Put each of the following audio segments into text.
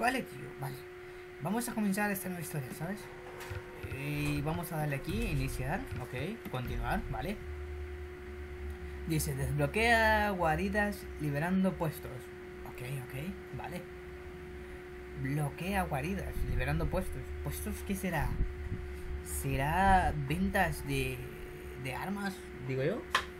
Vale, tío, vale. Vamos a comenzar esta nueva historia, ¿sabes? Y vamos a darle aquí, iniciar, ok, continuar, ¿vale? Dice, desbloquea guaridas liberando puestos. Ok, ok, vale. Bloquea guaridas, liberando puestos. ¿Puestos qué será? ¿Será ventas de armas, digo yo?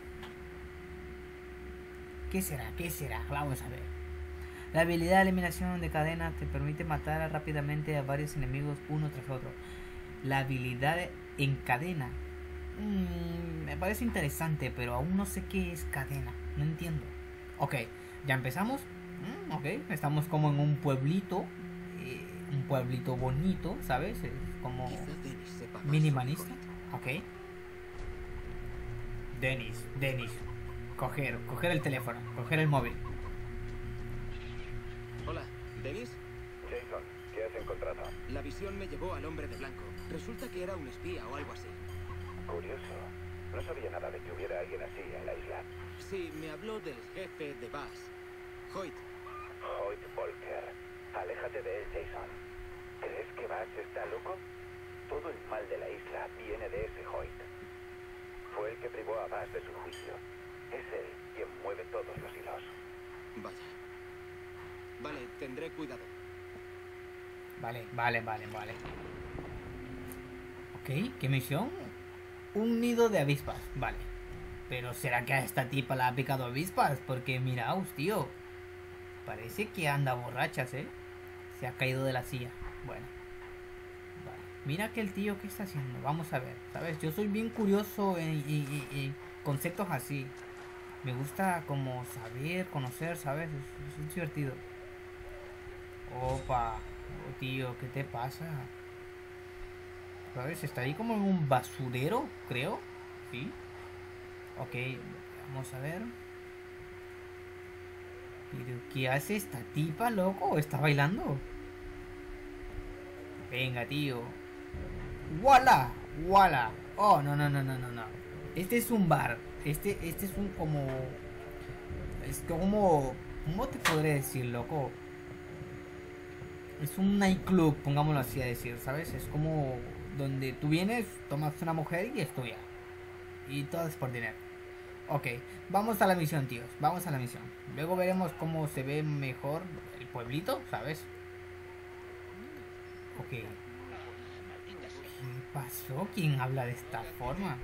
¿Qué será? ¿Qué será? Vamos a ver. La habilidad de eliminación de cadenas te permite matar rápidamente a varios enemigos uno tras otro. La habilidad en cadena. Me parece interesante, pero aún no sé qué es cadena. No entiendo. Ok, ya empezamos. Ok, estamos como en un pueblito. Un pueblito bonito, ¿sabes? Es como minimalista. Ok. Dennis. Coger el teléfono, coger el móvil. Hola, ¿Dennis? Jason, ¿qué has encontrado? La visión me llevó al hombre de blanco. Resulta que era un espía o algo así. Curioso. No sabía nada de que hubiera alguien así en la isla. Sí, me habló del jefe de Bass, Hoyt. Hoyt Volker. Aléjate de él, Jason. ¿Crees que Bass está loco? Todo el mal de la isla viene de ese Hoyt. Fue el que privó a Bass de su juicio. Es él quien mueve todos los hilos. Vaya. Vale, tendré cuidado. Vale. Ok, ¿qué misión? Un nido de avispas, vale. Pero ¿será que a esta tipa la ha picado avispas? Porque miraos, tío. Parece que anda borrachas, ¿eh? Se ha caído de la silla. Bueno. Vale. Mira que el tío, ¿qué está haciendo? Vamos a ver, ¿sabes? Yo soy bien curioso en conceptos así. Me gusta como saber, conocer, ¿sabes? Es divertido. Opa. Oh, tío, ¿qué te pasa? ¿Sabes? Está ahí como en un basurero, creo. ¿Sí? Ok, vamos a ver. ¿Pero qué hace esta tipa, loco? ¿Está bailando? Venga, tío. ¡Wala! ¡Wala! Oh, no. Este es un bar. Este es un como... Es como... ¿Cómo te podré decir, loco? Es un nightclub, pongámoslo así a decir, ¿sabes? Es como donde tú vienes, tomas una mujer y estudia. Y todo es por dinero. Ok, vamos a la misión, tíos. Vamos a la misión. Luego veremos cómo se ve mejor el pueblito, ¿sabes? Ok. ¿Qué pasó? ¿Quién habla de esta forma?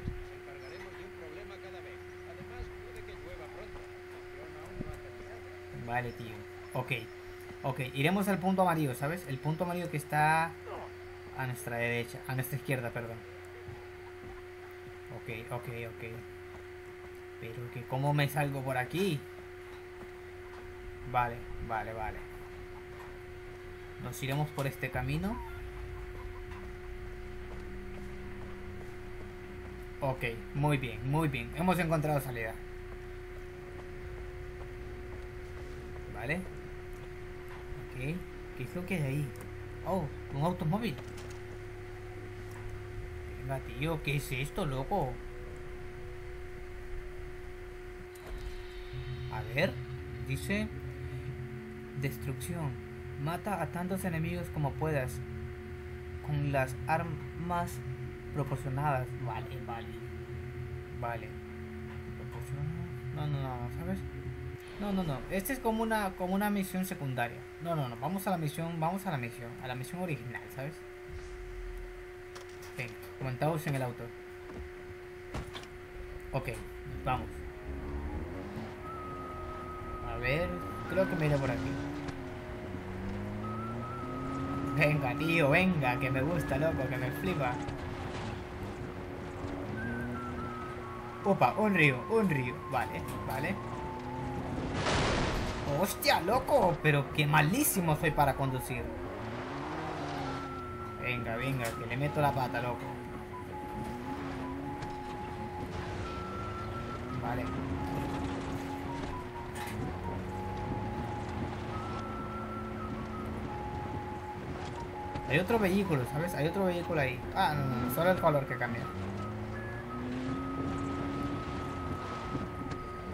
Vale, tío. Ok, iremos al punto amarillo, ¿sabes? El punto amarillo que está a nuestra derecha, a nuestra izquierda, perdón. Ok. Pero que cómo me salgo por aquí. Vale. Nos iremos por este camino. Ok, muy bien. Hemos encontrado salida. Vale. Ok. ¿Qué es lo que hay ahí? Oh, un automóvil. Venga, tío, ¿qué es esto, loco? A ver, dice... Destrucción. Mata a tantos enemigos como puedas. Con las armas proporcionadas. Vale. No, ¿sabes? No. Este es como una misión secundaria. No. Vamos a la misión. A la misión original, ¿sabes? Venga, comentaos en el auto. Ok, vamos. A ver, creo que me iré por aquí. Venga, tío, venga, que me gusta, loco, que me flipa. Opa, un río. Vale. Hostia, loco, pero qué malísimo soy para conducir. Venga, que le meto la pata, loco. Vale. Hay otro vehículo, ¿sabes? Hay otro vehículo ahí. Ah, no, solo el color que cambia.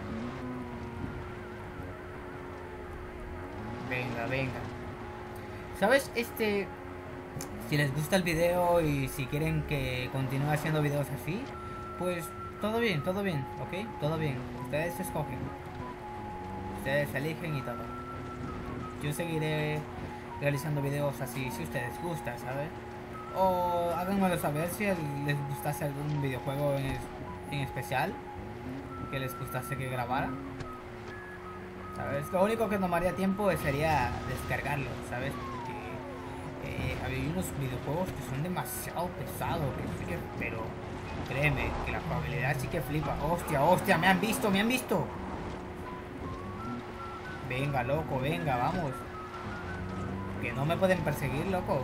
Venga. ¿Sabes? Si les gusta el video y si quieren que continúe haciendo videos así, pues todo bien, ¿ok? Todo bien. Ustedes escogen. Ustedes eligen y todo. Yo seguiré realizando videos así si ustedes gustan, ¿sabes? O háganmelo saber si les gustase algún videojuego en especial que les gustase que grabara. ¿Sabes? Lo único que tomaría tiempo sería descargarlo, ¿sabes? Porque hay unos videojuegos que son demasiado pesados, pero créeme que la probabilidad sí que flipa. Hostia, hostia, me han visto, me han visto. Venga, loco, venga, vamos. Que no me pueden perseguir, loco.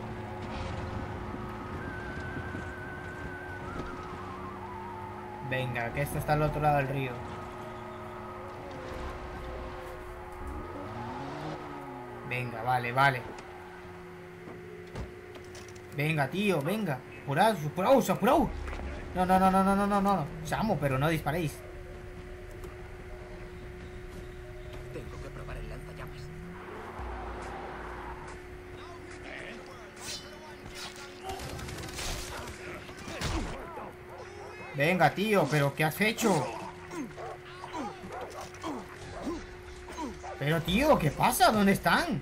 Venga, que esto está al otro lado del río. Venga, vale, vale. Venga, tío, venga. Apuraos, apuraos, apuraos. No, no, no, no, no, no, no, no. Chamo, pero no disparéis. Tengo que probar el lanzallamas. Venga, tío, pero ¿qué has hecho? Pero, tío, ¿qué pasa? ¿Dónde están?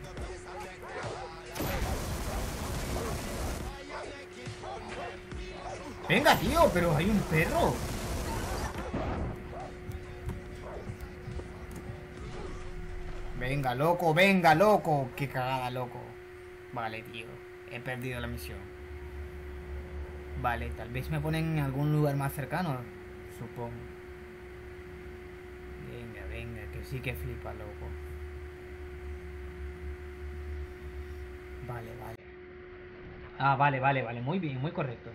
Venga, tío, pero hay un perro. Venga, loco, venga, loco. Qué cagada, loco. Vale, tío. He perdido la misión. Vale, tal vez me ponen en algún lugar más cercano. Supongo. Venga, venga, que sí que flipa, loco. Vale, vale. Ah, vale, vale, vale. Muy bien, muy correcto.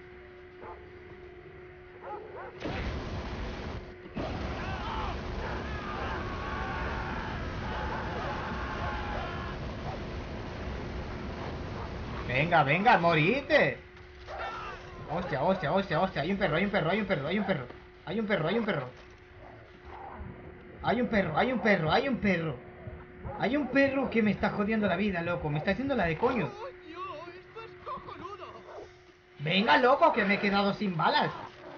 Venga, venga, morite. Hostia, hostia, hostia, hostia. Hay un perro, hay un perro, hay un perro, hay un perro. Hay un perro, hay un perro. Hay un perro, hay un perro, hay un perro. Hay un perro que me está jodiendo la vida, loco. Me está haciendo la de coño. ¡Coño! ¡Esto es cojonudo! Venga, loco, que me he quedado sin balas.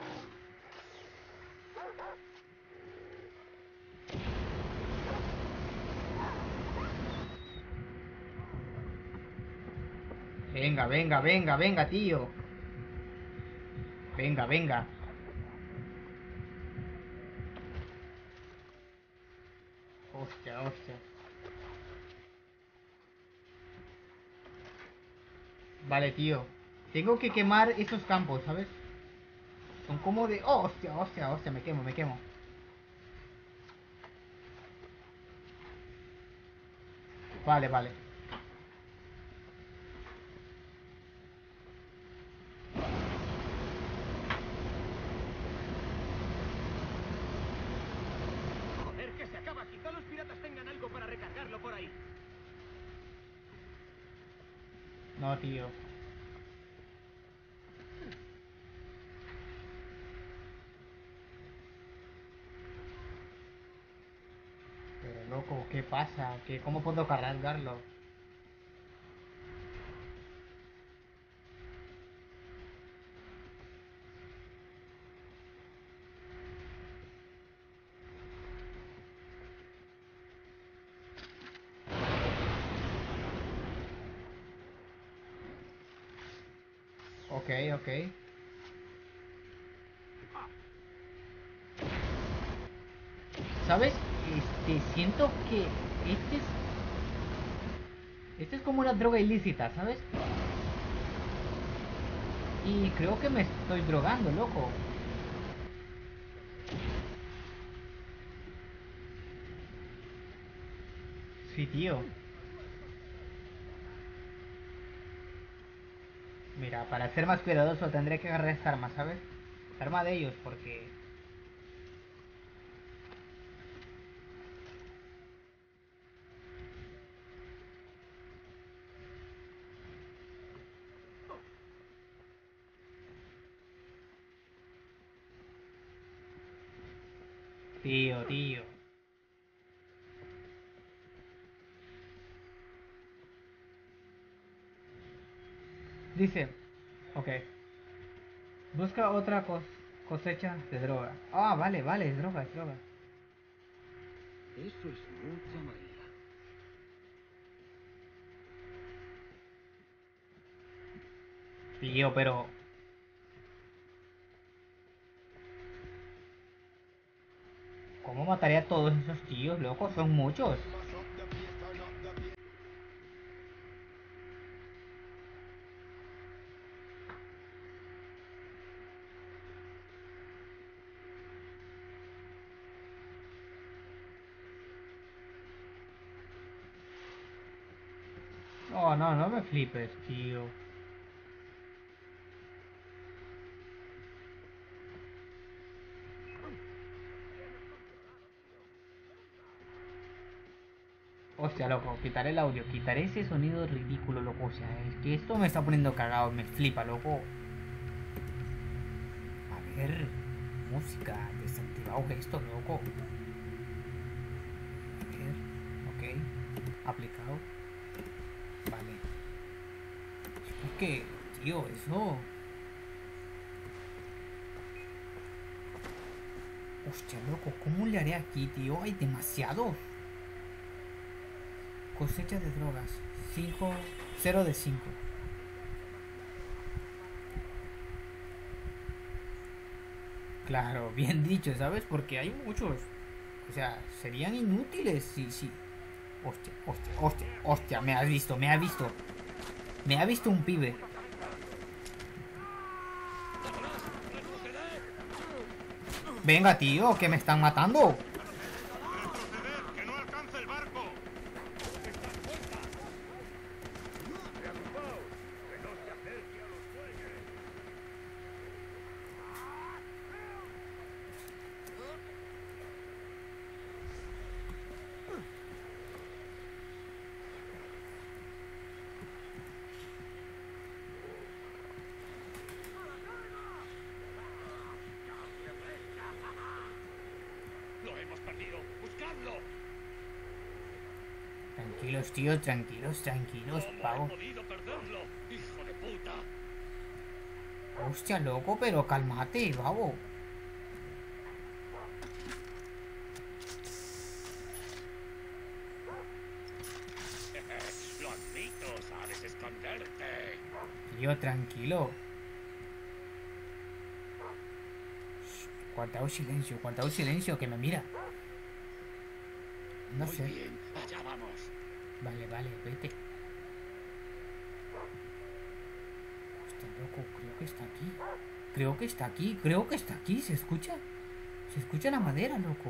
Venga, venga, venga, venga, tío. Venga, venga. Hostia, hostia. Vale, tío. Tengo que quemar esos campos, ¿sabes? Son como de... Oh, hostia, hostia, hostia, me quemo, me quemo. Vale, vale. Joder, que se acaba. Quizá los piratas tengan algo para recargarlo por ahí. No, tío. Pero loco, ¿qué pasa? ¿Cómo puedo cargarlo? Ok, ok. ¿Sabes? Siento que este es... Este es como una droga ilícita, ¿sabes? Y creo que me estoy drogando, loco. Sí, tío. Mira, para ser más cuidadoso tendré que agarrar esta arma, ¿sabes? Esta arma de ellos, porque... Tío, tío. Dice, ok. Busca otra cosecha de droga. Ah, vale, vale, es droga, es droga. Eso es mucha María. Tío, pero... ¿Cómo mataría a todos esos tíos, loco? Son muchos. Oh, no, no me flipes, tío. Hostia, loco, quitaré el audio, quitaré ese sonido ridículo, loco. O sea, es que esto me está poniendo cagado, me flipa, loco. A ver, música, desactivado esto, loco. A ver, ok, aplicado. Vale. Es que, tío, eso... Hostia, loco, ¿cómo le haré aquí, tío? Hay demasiados. Cosecha de drogas. 0 de 5. Claro, bien dicho, ¿sabes? Porque hay muchos. O sea, serían inútiles si... Hostia, hostia, hostia, hostia, me has visto, me ha visto. Me ha visto un pibe. Venga, tío, que me están matando. ¡Que no alcance el barco! ¡Lo hemos perdido! ¡Buscadlo! Tranquilos, tío, tranquilos, tranquilos, ¿Cómo pavo. he podido perderlo? ¡Hijo de puta! Hostia, loco, pero cálmate, babo. Lo admito, sabes esconderte. Tío, tranquilo. Guardado silencio, que me mira. No Muy sé. bien, allá vamos. Vale, vale, vete. Hostia, loco, creo que está aquí. Creo que está aquí, creo que está aquí. ¿Se escucha? Se escucha la madera, loco.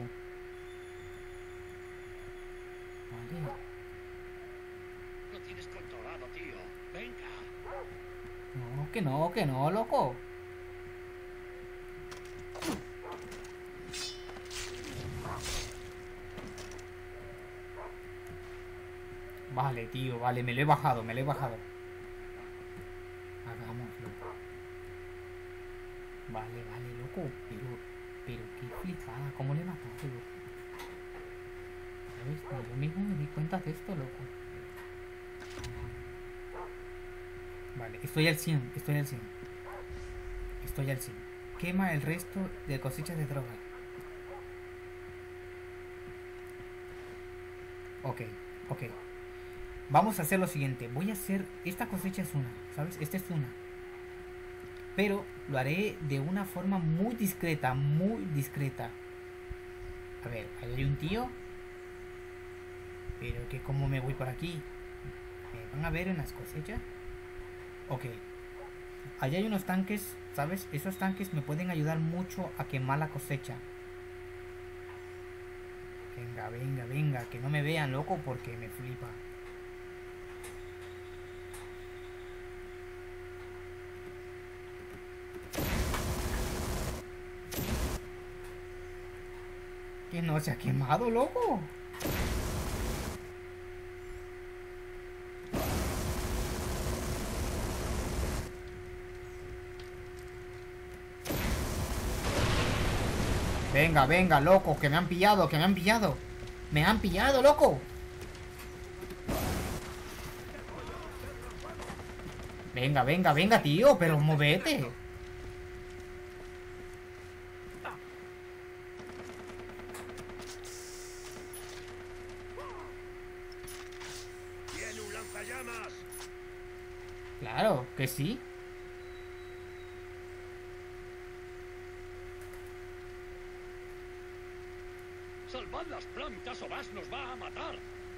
Vale. Lo tienes controlado, tío. Venga. No, que no, loco. Vale, tío, vale, me lo he bajado, me lo he bajado. Hagámoslo. Vale, vale, loco, pero qué flipada, ¿cómo le he matado, loco? ¿Sabes? Yo mismo me di cuenta de esto, loco. Vale, estoy al 100, estoy al 100. Estoy al 100. Quema el resto de cosechas de droga. Ok, ok. Vamos a hacer lo siguiente. Voy a hacer... Esta cosecha es una, ¿sabes? Esta es una. Pero lo haré de una forma muy discreta, muy discreta. A ver, ahí hay un tío. Pero que cómo me voy por aquí. ¿Me van a ver en las cosechas? Ok. Allá hay unos tanques, ¿sabes? Esos tanques me pueden ayudar mucho a quemar la cosecha. Venga, venga, venga. Que no me vean, loco, porque me flipa. Que no se ha quemado, loco. Venga, venga, loco, que me han pillado, que me han pillado. Me han pillado, loco. Venga, venga, venga, tío, pero movete. ¡Tiene un lanzallamas! Claro, que sí. ¡Salvad las plantas o Bash nos va a matar!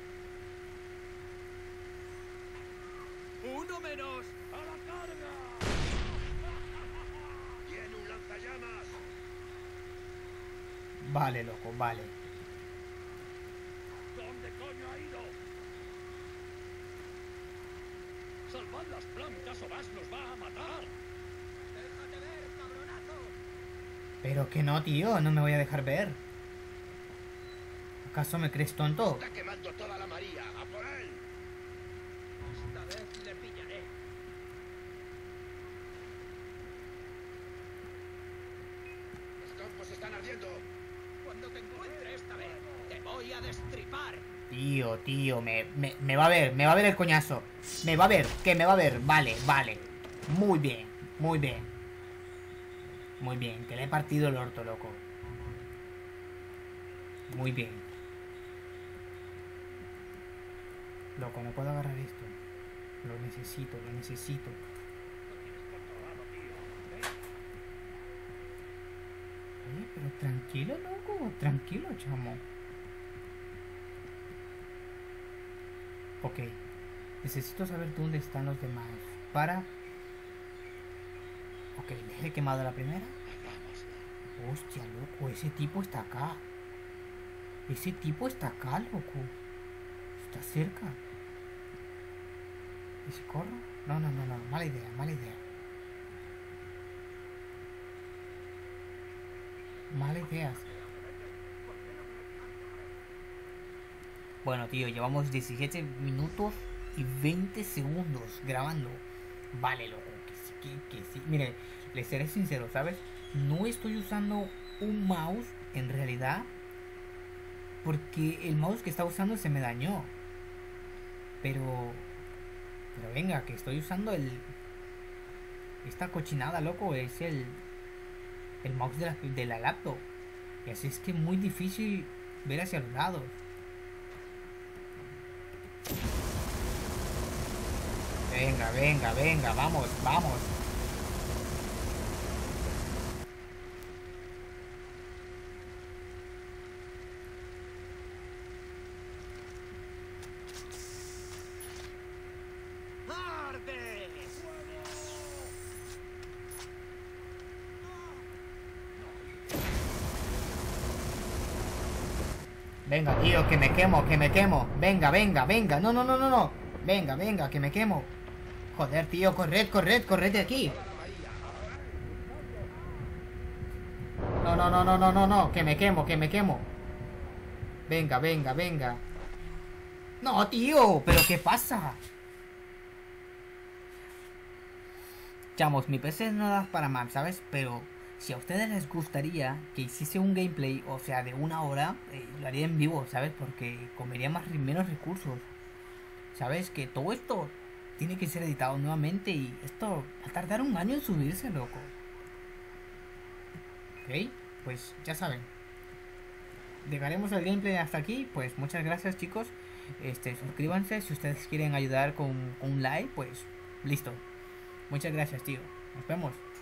¡Uno menos! ¡A la carga! ¡Tiene un lanzallamas! Vale, loco, vale. ¿Dónde coño ha ido? ¡Salvad las plantas o Bash nos va a matar! ¡Déjate ver, cabronazo! Pero que no, tío, no me voy a dejar ver. ¿Acaso me crees tonto? ¡Está quemando toda la María! ¡A por él! Esta vez le pillaré. Los campos están ardiendo. Cuando te encuentre esta vez, te voy a destripar. Tío, me va a ver, me va a ver el coñazo. Me va a ver, que me va a ver. Vale, vale. Muy bien, muy bien. Muy bien, que le he partido el orto, loco. Muy bien. Loco, no puedo agarrar esto. Lo necesito, lo necesito. Oye, pero tranquilo, loco. Tranquilo, chamo. Ok. Necesito saber dónde están los demás. Para... Ok, les he quemado la primera. Hostia, loco. Ese tipo está acá. Ese tipo está acá, loco. Está cerca. ¿Y si corro? No. Mala idea, mala idea. Mala idea. Bueno, tío, llevamos 17 minutos y 20 segundos grabando. Vale, loco, que sí. Mire, les seré sincero, ¿sabes? No estoy usando un mouse en realidad, porque el mouse que estaba usando se me dañó. Pero venga, que estoy usando esta cochinada, loco, es el mouse de la laptop. Y así es que es muy difícil ver hacia los lados. Venga, vamos. ¡Arde! Venga, tío, que me quemo. Venga. No. Venga, que me quemo. Joder, tío, corred de aquí. No, que me quemo. Venga. No, tío, pero ¿qué pasa? Chamos, mi PC no da para más, ¿sabes? Pero si a ustedes les gustaría que hiciese un gameplay, o sea, de 1 hora, lo haría en vivo, ¿sabes? Porque comería menos recursos. ¿Sabes? Que todo esto tiene que ser editado nuevamente y esto va a tardar 1 año en subirse, loco. ¿Ok? Pues ya saben. Dejaremos el gameplay hasta aquí. Pues muchas gracias, chicos. Suscríbanse si ustedes quieren ayudar con un like, pues listo. Muchas gracias, tío. Nos vemos.